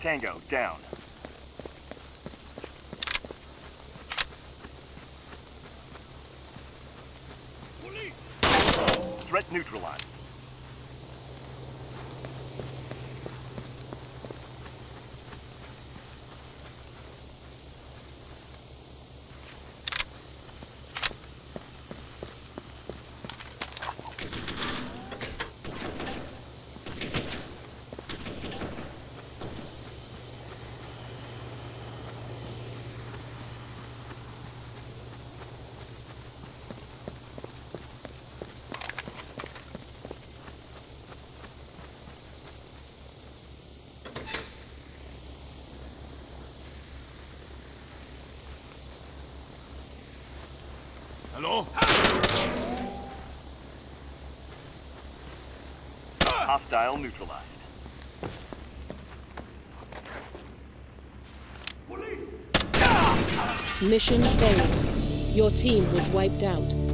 Tango, down. Police! Threat neutralized. Hello? Hostile neutralized. Mission failed. Your team was wiped out.